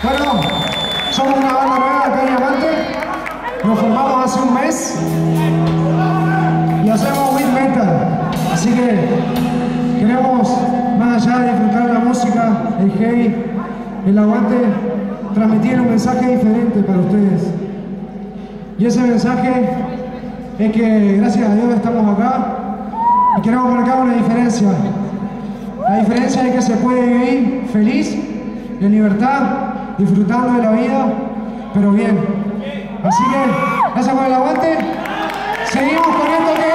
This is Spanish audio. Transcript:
Bueno, somos una banda nueva acá en Diamante. Nos formamos hace un mes y hacemos With Metal. Así que queremos, más allá de disfrutar la música, el heavy, el aguante, transmitir un mensaje diferente para ustedes. Y ese mensaje es que gracias a Dios estamos acá y queremos marcar una diferencia. La diferencia es que se puede vivir feliz, en libertad, disfrutando de la vida, pero bien. Así que, gracias por el aguante. Seguimos con esto que